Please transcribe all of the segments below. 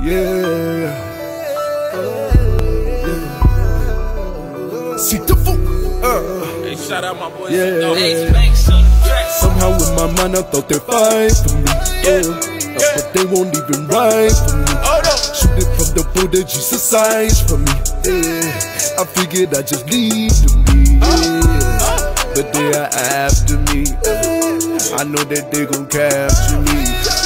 Yeah. See the fool. Hey, shout out my boy. Yeah. Somehow in my mind I thought they'd fight for me. But they won't even ride for me. Shoot it from the Buddha, Jesus eyes for me. I figured I'd just leave them be. But they are after me. I know that they gon' capture me.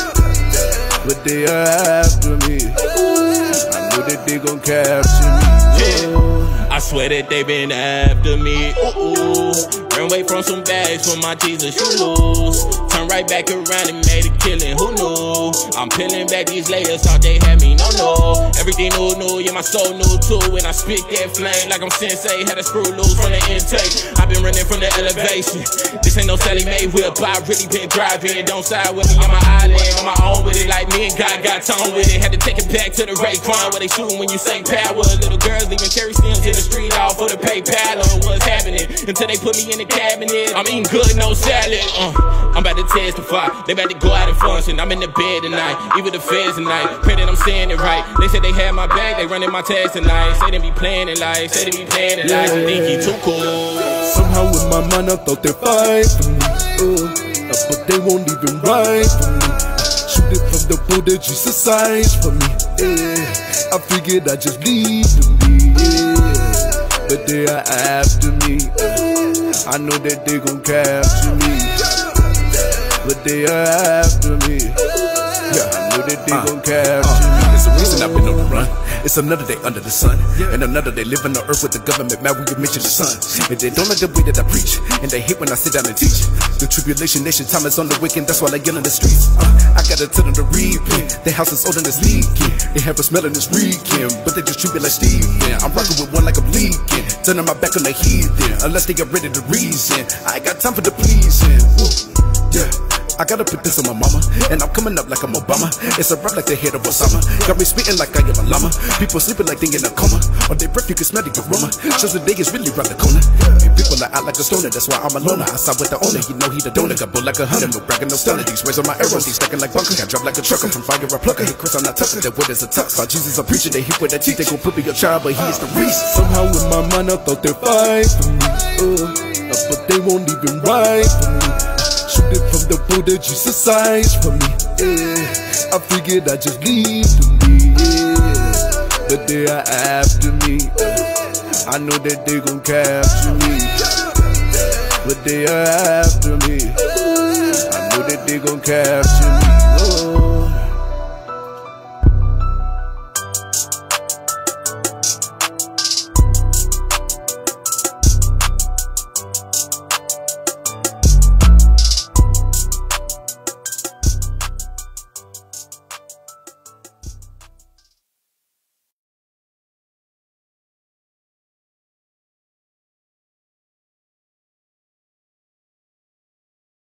But they are after me. I know that they gon' capture me. I swear that they been after me. Ran away from some bags for my Jesus, you lose. Turn right back around and made a killing, who knew? I'm peeling back these layers, thought they had me, no. Everything new, yeah, my soul new too. When I spit that flame like I'm Sensei, had a screw loose from the intake. I've been running from the elevation. This ain't no Sally Mae whip, I really been driving. Don't side with me on my island, on my own with it. Like me and God got tone with it. Had to take it back to the Raekwon where they shooting when you say power. Little girls leaving carry stems in the street all for the PayPal or what's happening. Until they put me in the cabinet, I'm eating good, no salad. I'm about to testify, they about to go out and function. I'm in the bed tonight, even the feds tonight. Pray that I'm saying it right. They said they had my back, they running my tags tonight. Say they be playing it like, say they be playing it like. You think he too cool? Somehow in my mind I thought they'd fight for me. But they won't even ride for me. Shoot it from the Buddha, Jesus eyes for me. I figured I'd just leave them be. But they are after me. I know that they gon' capture me. But they are after me. Yeah, I know that they gon' capture me. It's the reason I've been on the run. It's another day under the sun, and another day living on earth with the government mad when you mention the sun. And they don't like the way that I preach, and they hate when I sit down and teach. The tribulation nation time is on the weekend, that's why I yell in the streets. I gotta tell them to repent. Their house is older than it's leaking. They have a smell in this weekend, but they just treat me like Steven. I'm rocking with one like I'm leaking, turning my back on the heathen, unless they get ready to reason. I ain't got time for the pleasing. Yeah. I gotta put this on my mama, and I'm coming up like I'm Obama. It's a rap like the head of Osama. Got me spitting like I am a llama. People sleeping like they in a coma. On their breath you can smell the aroma. Shows the day is really round the corner. And people are out like a stoner, that's why I'm a loner. I side with the owner, you know he the donor. Got bull like a hunter, no bragging, no stunner. These words on my arrows, these stacking like bunker. Got drop like a trucker, from fire a plucker. Hey Chris, I'm not touching that word is a tux. Thought Jesus a preacher, they hit with that teeth. They gon' put me a child, but he is the reason. Somehow in my mind I thought they'd fight for me. But they won't even ride for me. Shoot it from the Buddha, Jesus eyes for me. I figured I'd just leave them be. But they are after me. I know that they gon' capture me. But they are after me. I know that they gon' capture me.